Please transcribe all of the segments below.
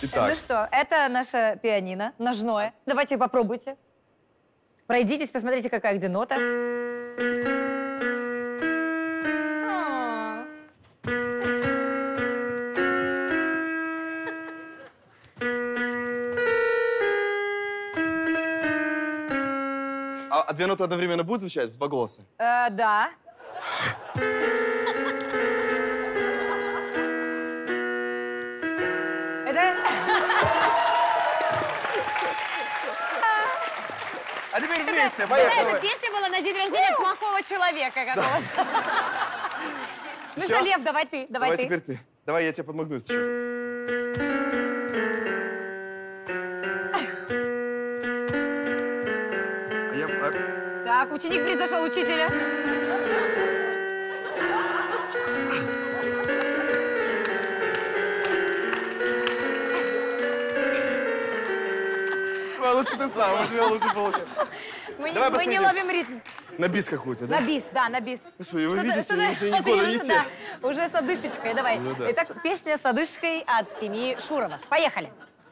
Итак. Ну что, это наше пианино, ножное. Давайте попробуйте. Пройдитесь, посмотрите, какая где нота. А две ноты одновременно будут звучать? Два голоса? Да. Это... А теперь вместе, Да, поехали. эта песня была на день рождения плохого человека какого-то. Ну что, Лев, давай ты, Давай теперь ты. Давай я тебе подмогну сейчас. Так, ученик превзошел учителя. Лучше ты сам, у тебя лучше получится. Мы не ловим ритм. На бис какую-то, да? На бис, да, на бис. Господи, вы видите, уже никуда не те. Да, уже с одышечкой, давай. Ну, да. Итак, песня с одышкой от семьи Шурова. Поехали.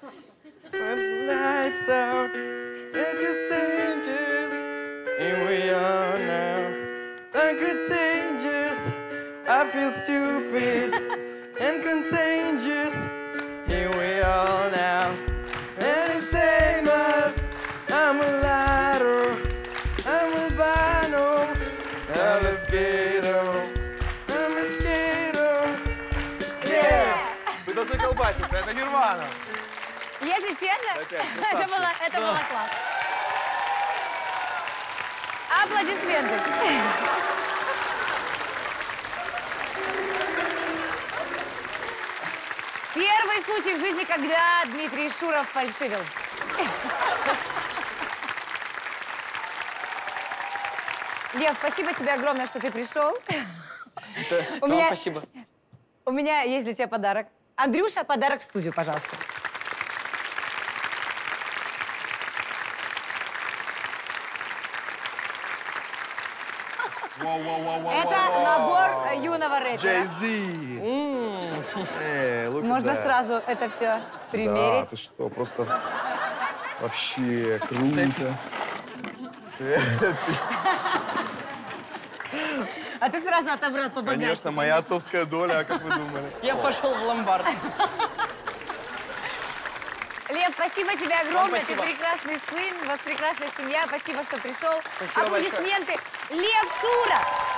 I feel stupid and contagious. Here we are now. And it's famous. I'm a lighter. I'm albino. I'm a skater. I'm a skater. Yeah! Вы должны колбаситься, это Нирвана. Если честно, Опять, это было класс. Аплодисменты. Первый случай в жизни, когда Дмитрий Шуров фальшивил. Лев, спасибо тебе огромное, что ты пришел. Спасибо. У меня есть для тебя подарок. Андрюша, подарок в студию, пожалуйста. Это набор юного рэпера. Jay-Z. Можно сразу это все Да, примерить. ты что, просто вообще круто. Цветы. А ты сразу отобрал побогаче. Конечно, моя отцовская доля, а как вы думали? Я пошел в ломбард. Лев, спасибо тебе огромное. Ты Спасибо. прекрасный сын, у вас прекрасная семья. Спасибо, что пришел. Спасибо большое. Аплодисменты. Лев Шуров.